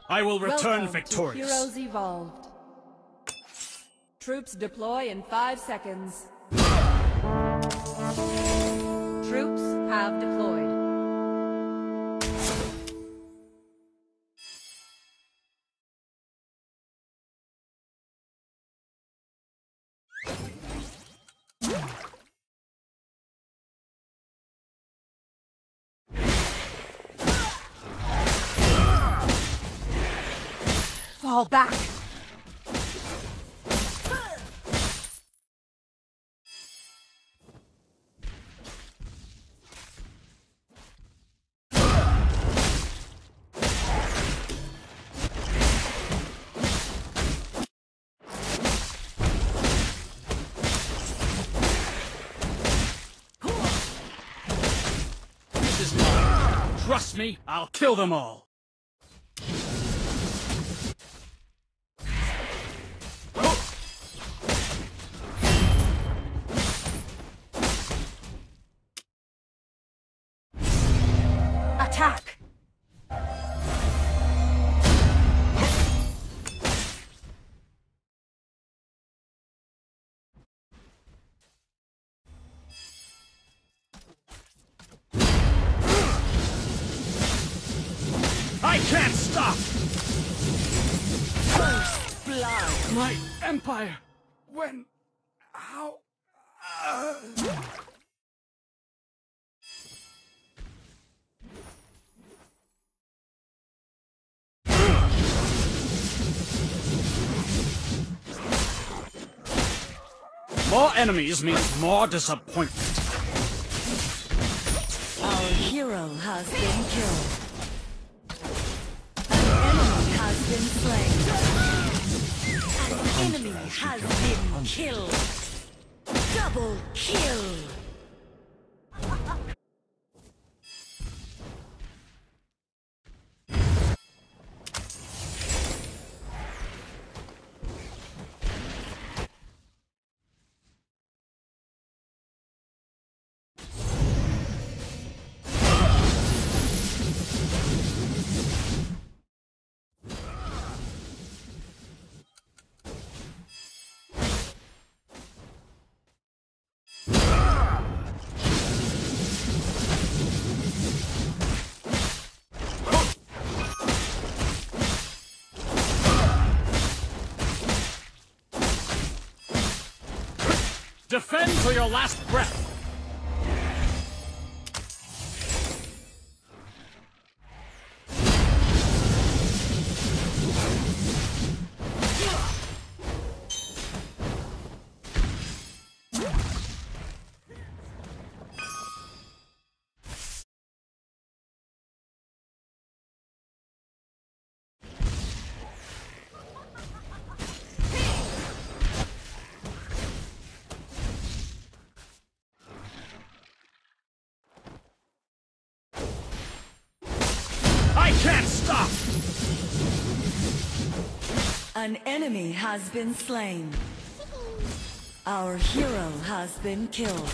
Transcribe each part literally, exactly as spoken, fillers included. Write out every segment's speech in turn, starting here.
I will return Welcome victorious. To Heroes Evolved. Troops deploy in five seconds. Troops have deployed. Fall back! This is mine. Trust me, I'll kill them all. Attack! I can't stop! First blood! My empire! When? How? Uh... More enemies means more disappointment. Our hero has been killed. An enemy has been slain. An enemy has been killed. Double kill. Defend to your last breath! I can't stop! An enemy has been slain. Our hero has been killed.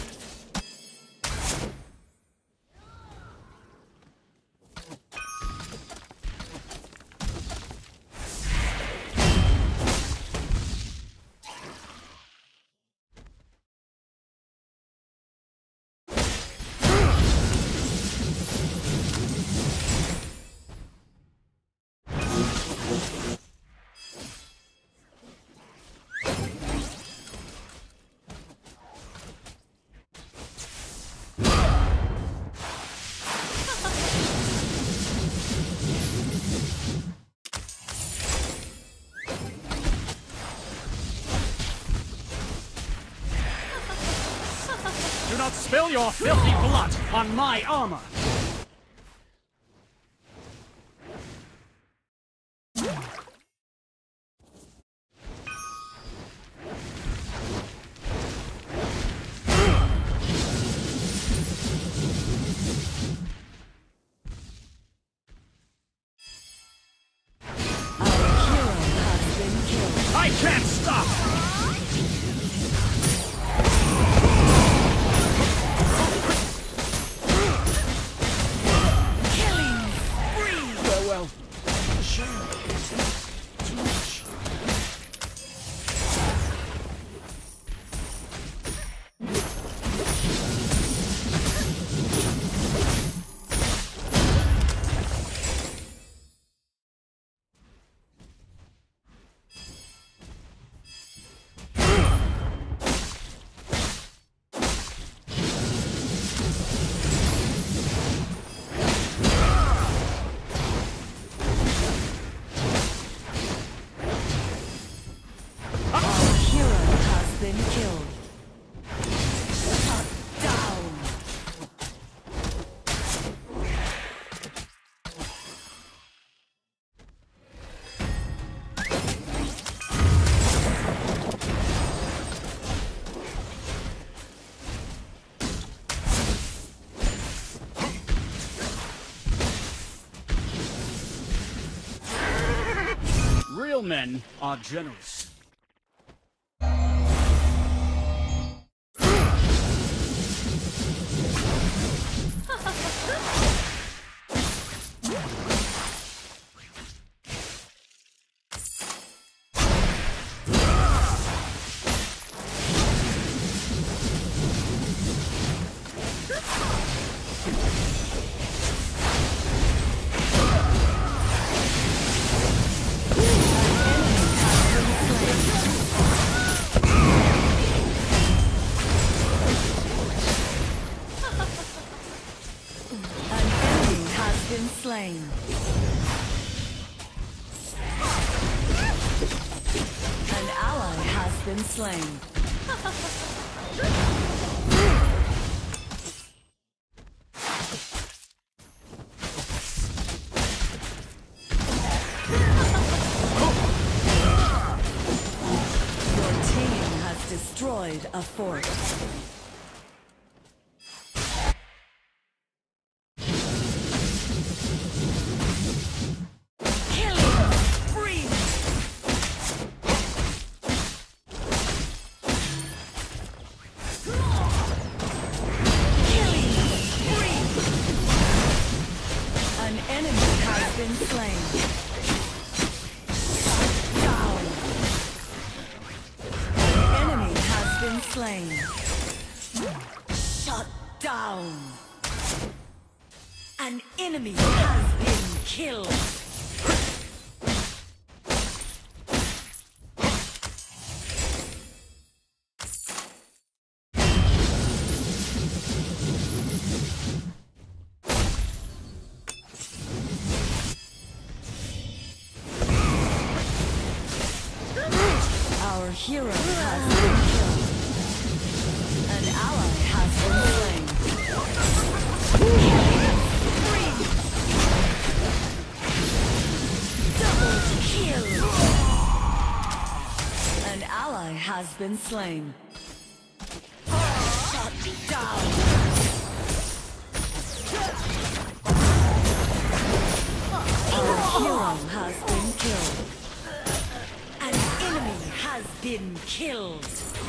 Do not spill your filthy blood on my armor! I can't stop! men are generous. Slain. An ally has been slain. Your team has destroyed a fort. Slain. Shut down. An enemy has been killed. Our hero has been killed. An ally has been slain. Double kill. An ally has been slain. Shut down. Our hero has been killed. An enemy has been killed.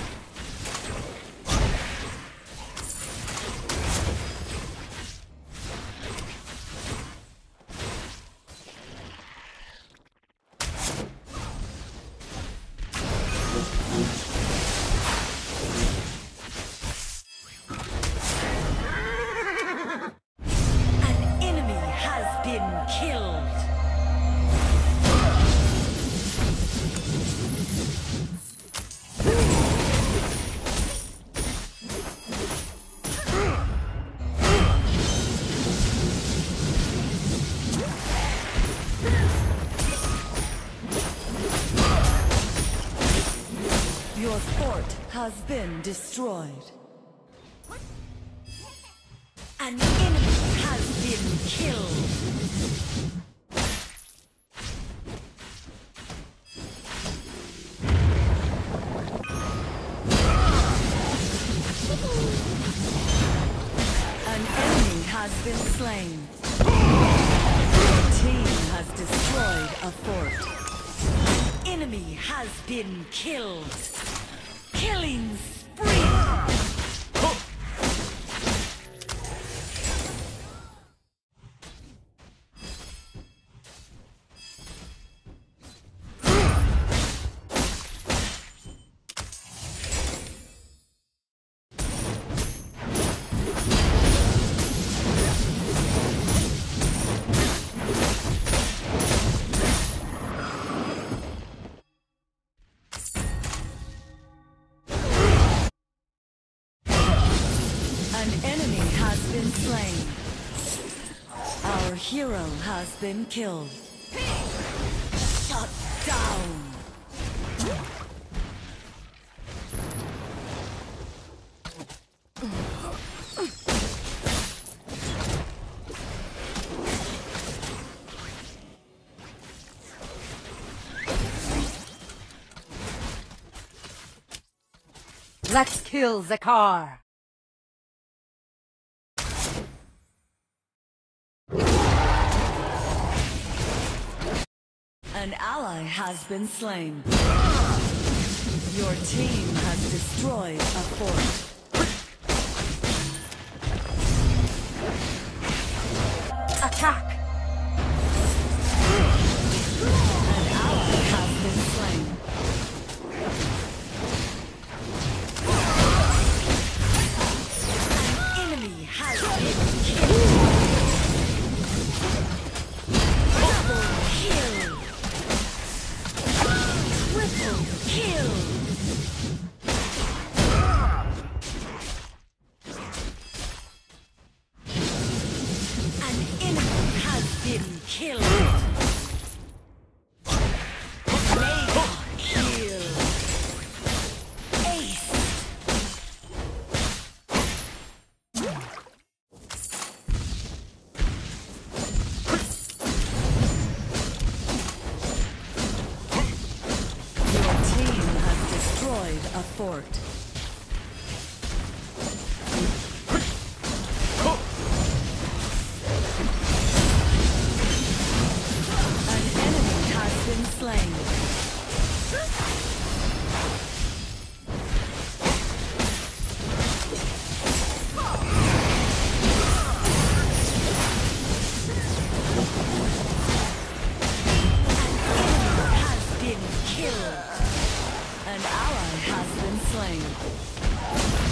Your fort has been destroyed. An enemy has been killed. An enemy has been slain. Your team has destroyed a fort. Enemy has been killed. Killing spree! An enemy has been slain. Our hero has been killed. Shut down. Let's kill Zakar. An ally has been slain. Your team has destroyed a fort. Attack! An ally has been slain. An enemy has been killed. Double kill! Triple kill! An enemy has been killed. Mega kill. Ace. Your team has destroyed a fort. An enemy has been slain. An enemy has been killed. An ally has been slain.